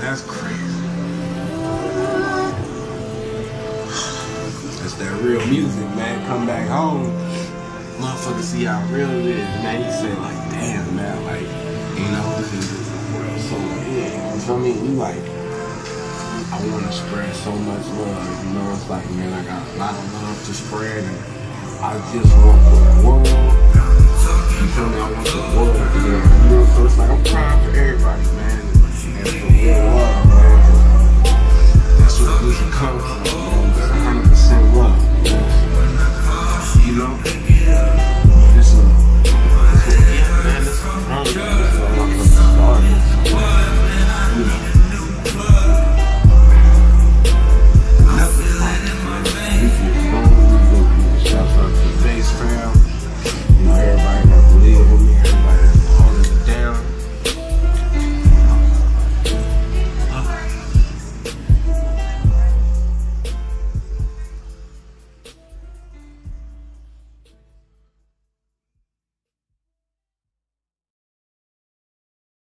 That's crazy. That's that real music, man. Come back home, motherfucker, see how real it is, man. You say like, damn, man, like, you know, this is so good. You feel me? You like, I want to spread so much love. You know, it's like, man, I got a lot of love to spread, and I just want the world. You feel me? I want the world to be, you know, so it's like I'm crying for everybody, man. And for real love, man. That's where music comes from, man. It's 100% love, man. You know? This is, yeah, man, this is wrong. This is all I'm started.